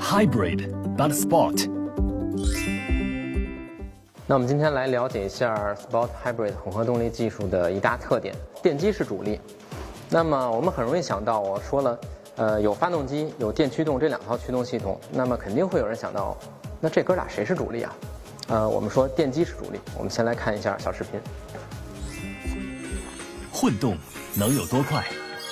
Hybrid but Sport。 那我们今天来了解一下 Sport Hybrid 混合动力技术的一大特点：电机是主力。那么我们很容易想到，我说了，有发动机、有电驱动这两套驱动系统，那么肯定会有人想到，那这哥俩谁是主力啊？我们说电机是主力。我们先来看一下小视频。 混动能有多快？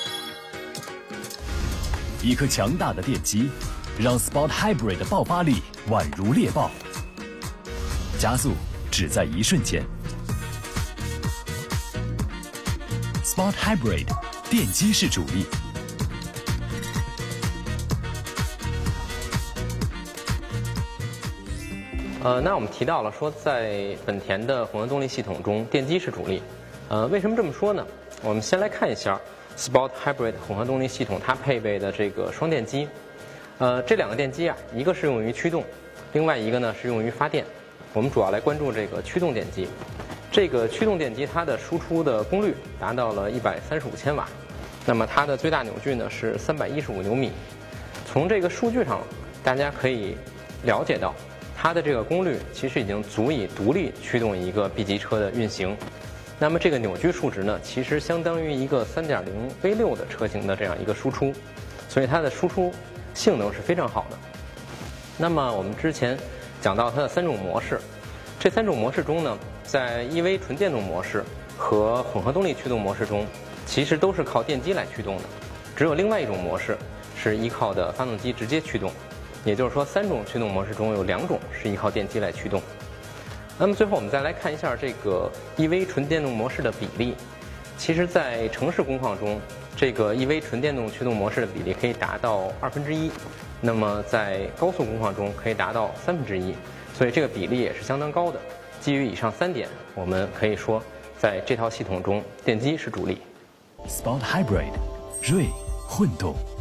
一颗强大的电机，让 Sport Hybrid 的爆发力宛如猎豹，加速只在一瞬间。Sport Hybrid 电机是主力。 那我们提到了说，在本田的混合动力系统中，电机是主力。为什么这么说呢？我们先来看一下 Sport Hybrid 混合动力系统它配备的这个双电机。这两个电机啊，一个是用于驱动，另外一个呢是用于发电。我们主要来关注这个驱动电机。这个驱动电机它的输出的功率达到了135千瓦，那么它的最大扭矩呢是315牛米。从这个数据上，大家可以了解到，它的这个功率其实已经足以独立驱动一个 B 级车的运行。那么这个扭矩数值呢，其实相当于一个 3.0V6 的车型的这样一个输出，所以它的输出性能是非常好的。那么我们之前讲到它的3种模式，这3种模式中呢，在 EV 纯电动模式和混合动力驱动模式中，其实都是靠电机来驱动的，只有另外一种模式是依靠的发动机直接驱动。也就是说，3种驱动模式中有2种是依靠电机来驱动。那么最后我们再来看一下这个 EV 纯电动模式的比例。其实，在城市工况中，这个 EV 纯电动驱动模式的比例可以达到1/2，那么在高速工况中可以达到1/3，所以这个比例也是相当高的。基于以上3点，我们可以说，在这套系统中，电机是主力。 Sport Hybrid 锐混动。